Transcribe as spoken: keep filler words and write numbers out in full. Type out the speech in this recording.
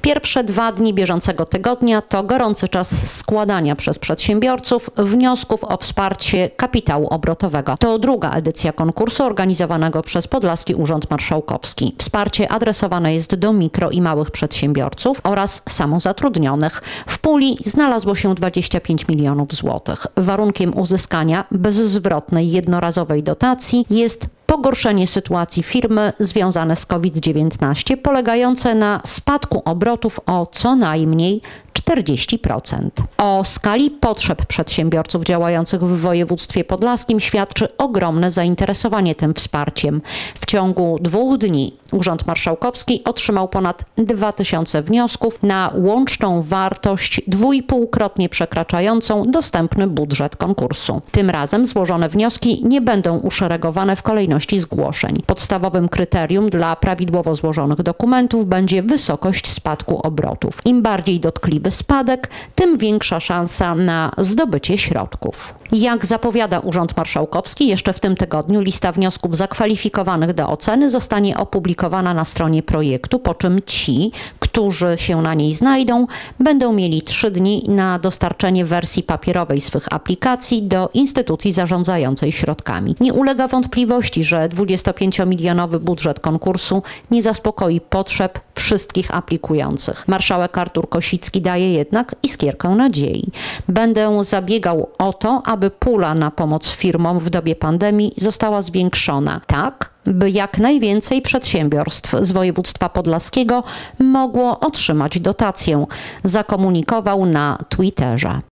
Pierwsze dwa dni bieżącego tygodnia to gorący czas składania przez przedsiębiorców wniosków o wsparcie kapitału obrotowego. To druga edycja konkursu organizowanego przez Podlaski Urząd Marszałkowski. Wsparcie adresowane jest do mikro i małych przedsiębiorców oraz samozatrudnionych. W puli znalazło się dwadzieścia pięć milionów złotych. Warunkiem uzyskania bezzwrotnej jednorazowej dotacji jest pogorszenie sytuacji firmy związane z COVID dziewiętnaście, polegające na spadku obrotów o co najmniej czterdzieści procent. O skali potrzeb przedsiębiorców działających w województwie podlaskim świadczy ogromne zainteresowanie tym wsparciem. W ciągu dwóch dni Urząd Marszałkowski otrzymał ponad dwa tysiące wniosków na łączną wartość dwuipółkrotnie przekraczającą dostępny budżet konkursu. Tym razem złożone wnioski nie będą uszeregowane w kolejności zgłoszeń. Podstawowym kryterium dla prawidłowo złożonych dokumentów będzie wysokość spadku obrotów. Im bardziej dotkliwy spadek, tym większa szansa na zdobycie środków. Jak zapowiada Urząd Marszałkowski, jeszcze w tym tygodniu lista wniosków zakwalifikowanych do oceny zostanie opublikowana na stronie projektu, po czym ci, którzy się na niej znajdą, będą mieli trzy dni na dostarczenie wersji papierowej swych aplikacji do instytucji zarządzającej środkami. Nie ulega wątpliwości, że dwudziestopięciomilionowy budżet konkursu nie zaspokoi potrzeb wszystkich aplikujących. Marszałek Artur Kosicki daje jednak iskierkę nadziei. Będę zabiegał o to, aby pula na pomoc firmom w dobie pandemii została zwiększona, tak by jak najwięcej przedsiębiorstw z województwa podlaskiego mogło otrzymać dotację, zakomunikował na Twitterze.